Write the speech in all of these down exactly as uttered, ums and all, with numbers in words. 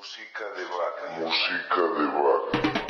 Música de vaca. Música de vaca.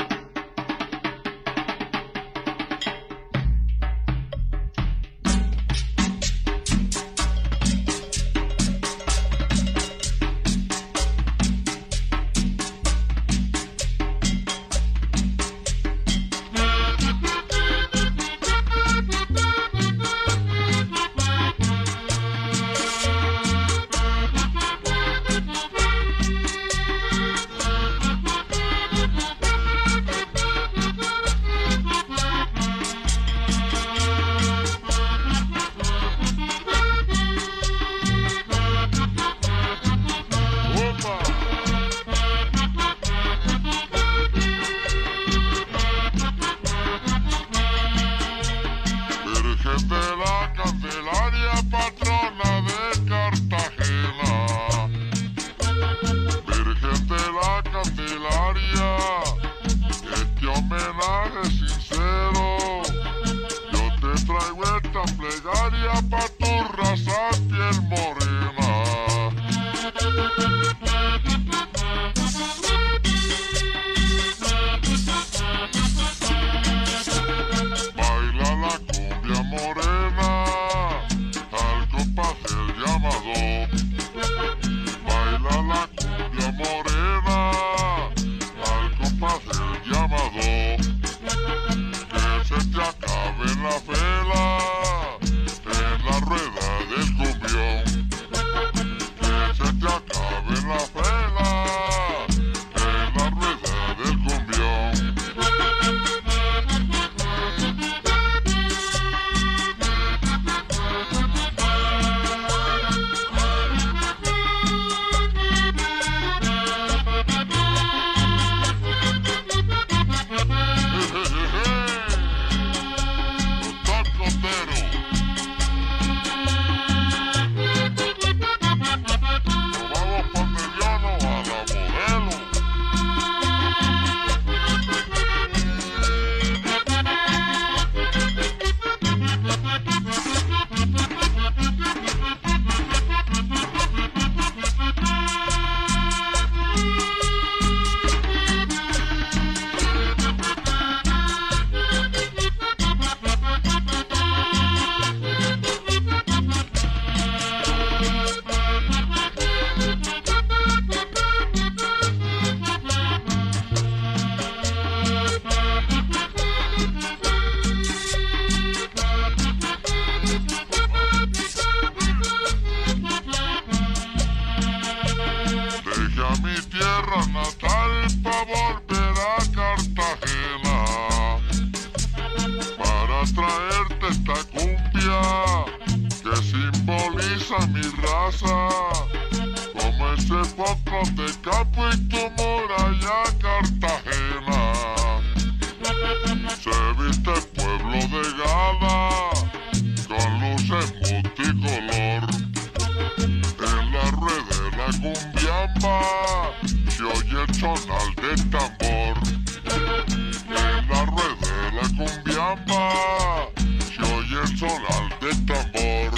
Virgen de la Candelaria, patrona de Cartagena. Virgen de la Candelaria, este homenaje sincero. Yo te traigo esta plegaria pa' tu raza piel morena. Morena, al compás del llamado. Baila la cumbia morena, al compás del llamado. Que se te acabe la vela en la rueda del cumbión. Que se te acabe la vela en la rueda del cumbión. A mi tierra natal pa' volver a Cartagena, para traerte esta cumbia que simboliza mi raza, como ese potro de campo y tu muralla Cartagena. Se viste el pueblo de gala con luces multicolor. En la rueda de la cumbiamba se oye el sonal del tambor. En la rueda de la cumbiamba se oye el sonal del tambor.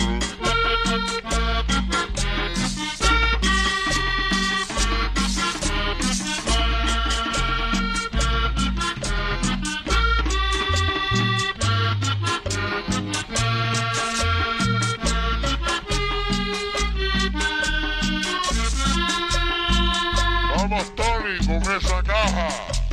Vamos, Tony, con esa caja.